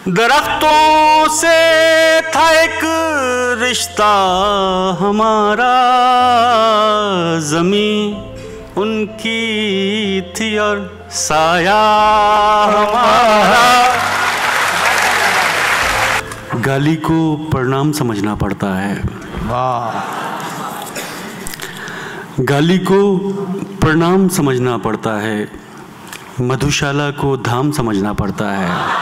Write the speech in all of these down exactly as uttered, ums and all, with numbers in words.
दरख्तों से था एक रिश्ता हमारा, ज़मीं उनकी थी और साया हमारा। गाली को प्रणाम समझना पड़ता है। वाह। गाली को प्रणाम समझना पड़ता है, मधुशाला को धाम समझना पड़ता है।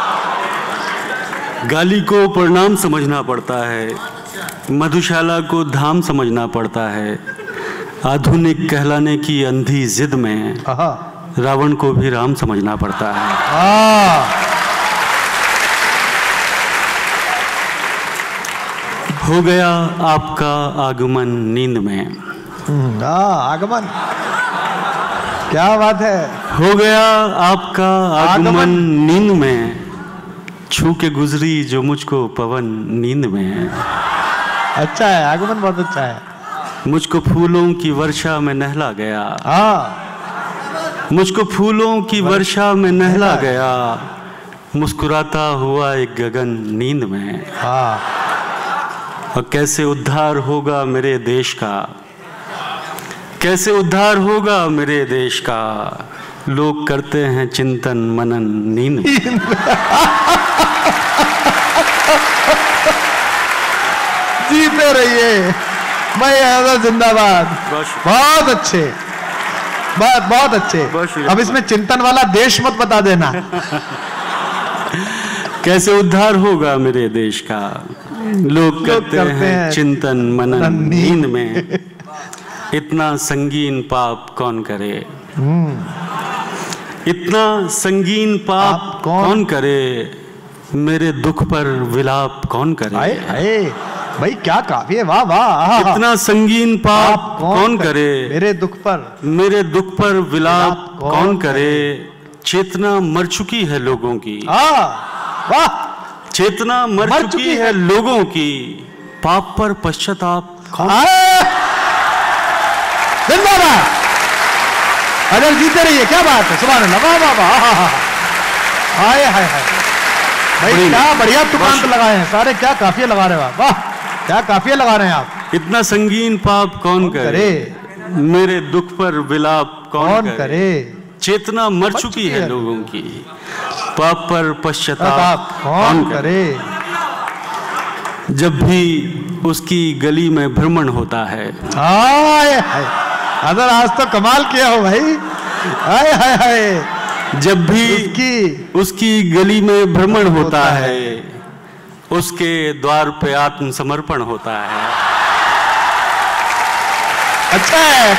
गाली को प्रणाम समझना पड़ता है, मधुशाला को धाम समझना पड़ता है। आधुनिक कहलाने की अंधी जिद में रावण को भी राम समझना पड़ता है। हो गया आपका आगमन नींद में। आ, आगमन, क्या बात है। हो गया आपका आगमन, आगमन नींद में, छू के गुजरी जो मुझको पवन नींद में। अच्छा है, आगमन बहुत अच्छा है। मुझको फूलों की वर्षा में नहला गया। हाँ, मुझको फूलों की वर्षा में नहला गया, मुस्कुराता हुआ एक गगन नींद में। हाँ। और कैसे उद्धार होगा मेरे देश का, कैसे उद्धार होगा मेरे देश का, लोग करते हैं चिंतन मनन नींद में। जीते रहिए, मैं जिंदाबाद। बहुत अच्छे, बहुत बहुत अच्छे। अब इसमें चिंतन वाला देश मत बता देना। कैसे उद्धार होगा मेरे देश का, लोग करते, करते हैं, हैं चिंतन मनन नींद में। इतना संगीन पाप कौन करे, इतना संगीन पाप कौन, कौन करे, मेरे दुख पर विलाप कौन करे। आए, आए, भाई क्या काफी है, वाह वाह। इतना संगीन पाप कौन, कौन करे, मेरे दुख पर मेरे दुख पर विलाप कौन, कौन करे। चेतना मर चुकी है लोगों की। वाह। चेतना मर, मर चुकी है लोगों की, पाप पर पश्चाताप कौन। जिंदाबाद। अरे जीते रहिए, क्या बात है, सुभान अल्लाह, वाह वाह वाह। हाय हाय हाय भाई, क्या बढ़िया तुकांत लगाए हैं सारे, क्या काफिया लगा रहे हो आप, वाह क्या काफिया लगा रहे हैं आप। इतना संगीन पाप कौन करे, करे, मेरे दुख पर विलाप कौन, कौन करे, करे। चेतना मर चुकी है लोगों की, पाप पर पश्चाताप कौन करे। जब भी उसकी गली में भ्रमण होता है। हाय हाय, अगर आज तो कमाल किया हो भाई। हाय हाय हाय। जब भी उसकी उसकी गली में भ्रमण होता है, उसके द्वार पे आत्मसमर्पण होता है। अच्छा है।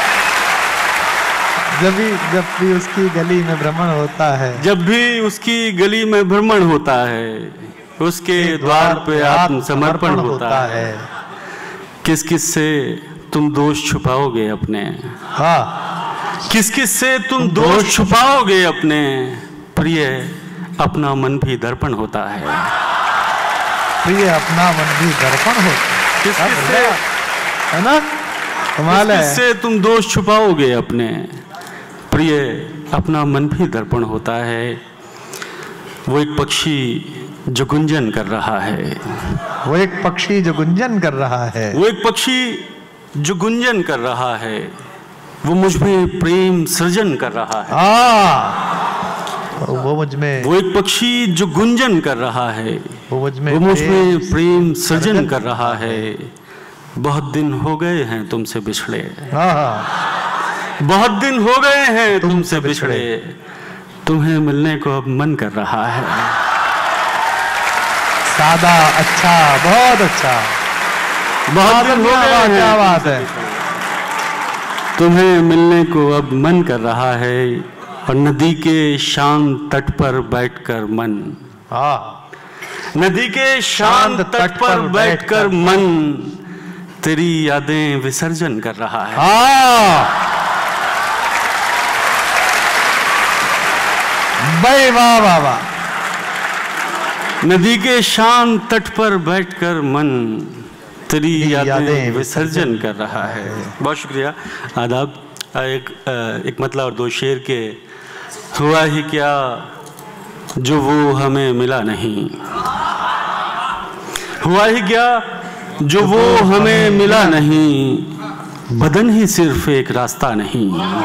जब भी जब भी उसकी गली में भ्रमण होता है, जब भी उसकी गली में भ्रमण होता है, उसके द्वार पे आत्मसमर्पण होता है। किस किस से तुम दोष छुपाओगे अपने। हाँ। किस किस से तुम दोष छुपाओगे अपने, प्रिय अपना मन भी दर्पण होता है। प्रिय अपना मन भी दर्पण होता है। किस किस से, है ना, कमाल है। किस से तुम दोष छुपाओगे अपने, प्रिय अपना मन भी दर्पण होता है। वो एक पक्षी जो गुंजन कर रहा है, वो एक पक्षी जो गुंजन कर रहा है, वो एक पक्षी जो गुंजन कर रहा है, वो मुझ में प्रेम सृजन कर रहा है। हाँ, वो मुझ में, वो एक पक्षी जो गुंजन कर रहा है, वो मुझ में, वो मुझ में प्रेम सृजन कर रहा है। बहुत दिन हो गए हैं तुमसे बिछड़े। हाँ, बहुत दिन हो गए हैं तुमसे बिछड़े, तुम्हें मिलने को अब मन कर रहा है। सादा, अच्छा, बहुत अच्छा, बहुत दिन हो गए हैं, क्या बात है। तुम्हें मिलने को अब मन कर रहा है, और नदी के शांत तट पर बैठकर मन। हाँ, नदी के शांत तट पर बैठकर मन तेरी यादें विसर्जन कर रहा है। हाँ, भाई वाह वाह वाह। नदी के शांत तट पर बैठकर मन तेरी यादें विसर्जन कर रहा है। बहुत शुक्रिया, आदाब। एक एक मतलब और दो शेर के हुआ ही क्या, जो वो हमें मिला नहीं। हुआ ही क्या जो वो हमें मिला नहीं, बदन ही सिर्फ एक रास्ता नहीं।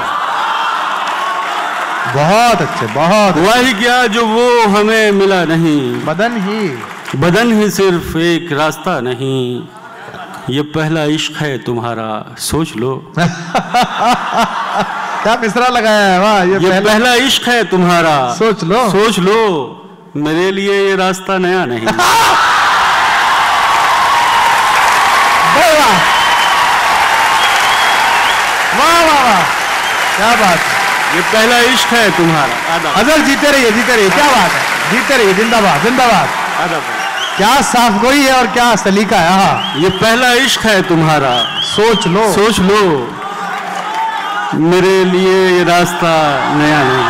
बहुत अच्छे, बहुत। हुआ ही क्या जो वो हमें मिला नहीं, बदन ही बदन ही सिर्फ एक रास्ता नहीं। ये पहला इश्क है तुम्हारा, सोच लो। क्या मिसरा लगाया है, वाह। ये, ये पहला, पहला इश्क है तुम्हारा, सोच लो, सोच लो। मेरे लिए ये रास्ता नया नहीं। वाह वाह वाह, क्या बात है। ये पहला इश्क है तुम्हारा। अजल जीते रहिए, जीते रहिए, क्या बात है, जीते रहिए, जिंदाबाद जिंदाबाद। क्या साफ गोई है और क्या सलीका है। हाँ, ये पहला इश्क है तुम्हारा, सोच लो, सोच लो। मेरे लिए ये रास्ता नया नहीं।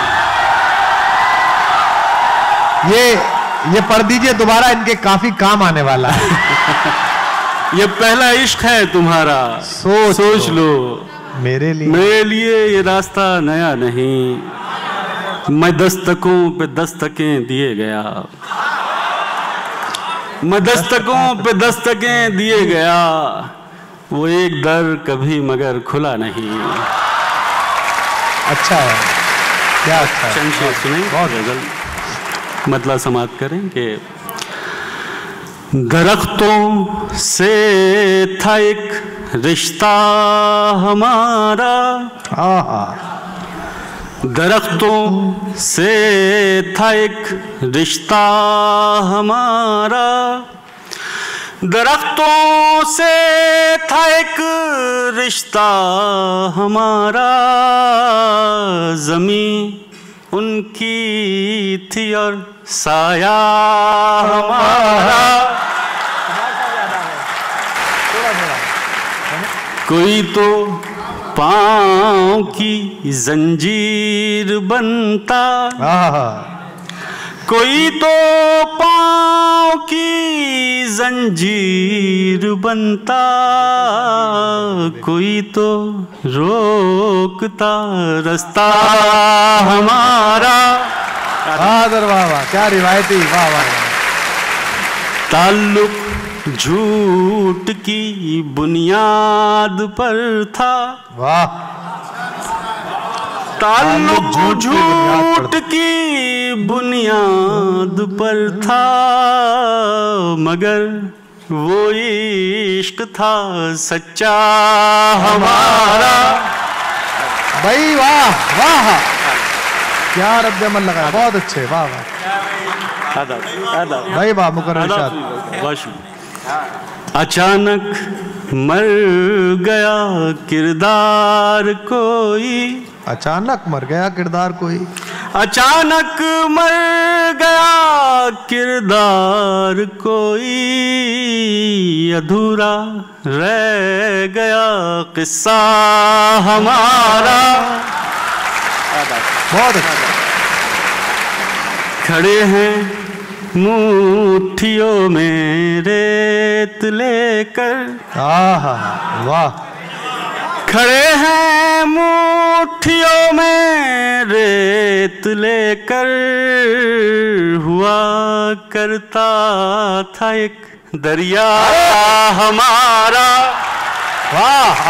ये ये पढ़ दीजिए दोबारा, इनके काफी काम आने वाला है। ये पहला इश्क है तुम्हारा, सोच, सोच लो, लो। मेरे लिए मेरे लिए ये रास्ता नया नहीं। मैं दस्तकों पे दस्तकें दिए गया, मैं दस्तकों पे दस्तकें दिए गया। वो एक दर कभी मगर खुला नहीं। अच्छा है, क्या अच्छा है। शेर सुनेंगे, बहुत गजल मतलब समाप्त करें कि दरख्तों से था एक रिश्ता हमारा, दरख्तों से था एक रिश्ता हमारा, दरख्तों से था एक रिश्ता हमारा। ज़मीं उनकी थी और साया हमारा। कोई तो पाँव की जंजीर बनता, कोई तो पाँव की जंजीर बनता, कोई तो रोकता रास्ता हमारा। वाह वाह, क्या रिवायती, वाह वाह। ताल्लुक झूठ की बुनियाद पर था, वाह। ताल्लुक झूठ की बुनियाद पर था, मगर वो इश्क था सच्चा हमारा। भाई वाह वाह, क्या रद्द अमल लगा, बहुत अच्छे, वाह वाह। भाई वाह, मुकर्रर इरशाद। अचानक मर गया किरदार कोई, अचानक मर गया किरदार कोई, अचानक मर गया किरदार कोई। अधूरा रह गया किस्सा हमारा। बहुत अच्छा। खड़े हैं मुट्ठियों में रेत लेकर, वाह। खड़े हैं मुट्ठियों में रेत लेकर। हुआ करता था एक दरिया हमारा। वाह।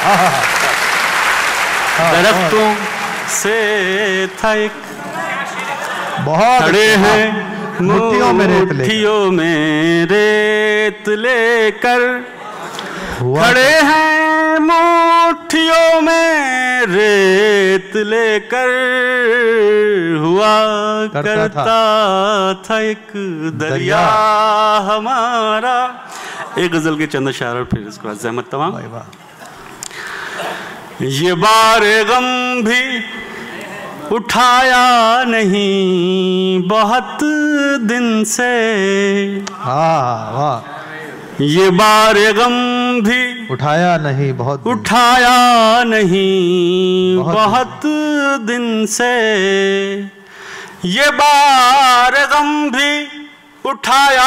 दरख्तों से था एक, बहुत खड़े हैं मुट्ठियों में रेत लेकर, मुट्ठियों में रेत लेकर। खड़े हैं मुट्ठियों में रेत लेकर। हुआ करता, करता था एक दरिया हमारा। एक गजल के चंद अशार और फिर इसके बाद ज़हमत तमाम। ये बार गम भी उठाया नहीं बहुत दिन से, हाँ वाह। ये बार गम भी उठाया नहीं बहुत दिन, उठाया नहीं बहुत, बहुत दिन से। ये बार गम भी उठाया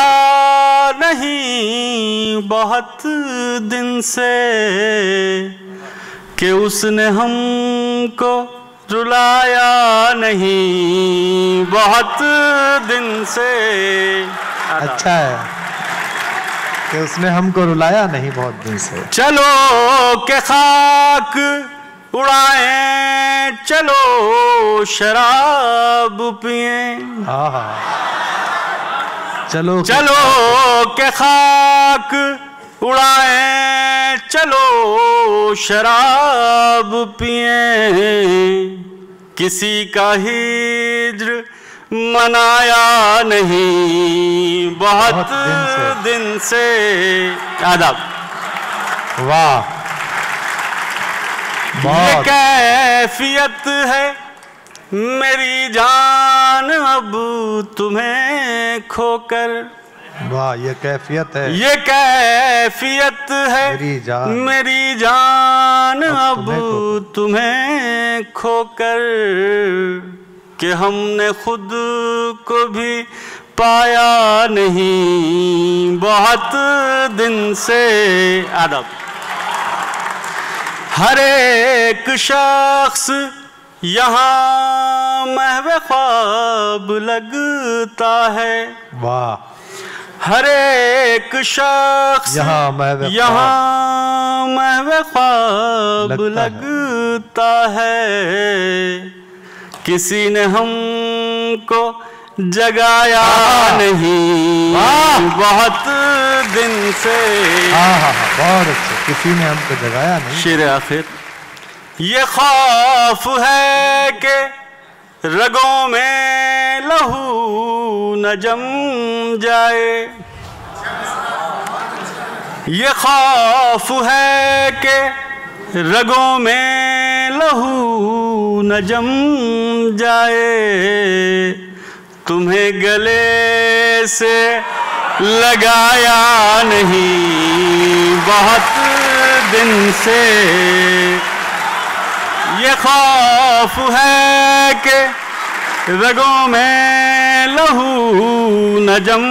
नहीं बहुत दिन से, कि उसने हमको रुलाया नहीं बहुत दिन से। अच्छा है कि उसने हमको रुलाया नहीं बहुत दिन से। चलो के खाक उड़ाएं, चलो शराब पिएं। हाँ हाँ चलो चलो के खाक उड़ाएं, चलो शराब पिएं। किसी का हिज्र मनाया नहीं बहुत, बहुत दिन से, दिन से। आदाब। वाह ये कैफियत है मेरी जान अब तुम्हें खोकर। वाह ये कैफियत है, ये कैफियत है मेरी जान, मेरी जान अब तुम्हें खोकर कि हमने खुद को भी पाया नहीं बहुत दिन से। आदब। हर एक शख्स यहाँ महवे ख्वाब लगता है। वाह। हर एक शख्स यहाँ महवे यहाँ महवे ख्वाब लगता, लगता है। किसी ने हमको जगाया नहीं बहुत दिन से। हाँ हाँ हाँ बहुत अच्छे। किसी ने हमको जगाया नहीं। शेर आखिर। ये खौफ है कि रगों में लहू न जम जाए। ये खौफ है कि रगों में लहू न जम जाए। तुम्हें गले से लगाया नहीं बहुत दिन से। ये खौफ है कि रगों में लहू न जम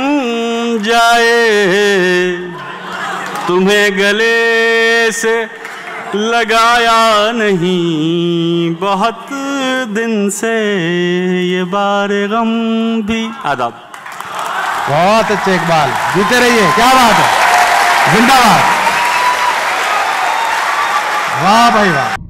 जाए। तुम्हें गले से लगाया नहीं बहुत दिन से। ये बारे गम भी। आदाब। बहुत अच्छे इकबाल, जीते रहिए। क्या बात है, जिंदाबाद। वाह भाई वाह।